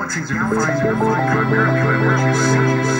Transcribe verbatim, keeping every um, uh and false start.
galaxies are defined primarily by what you see.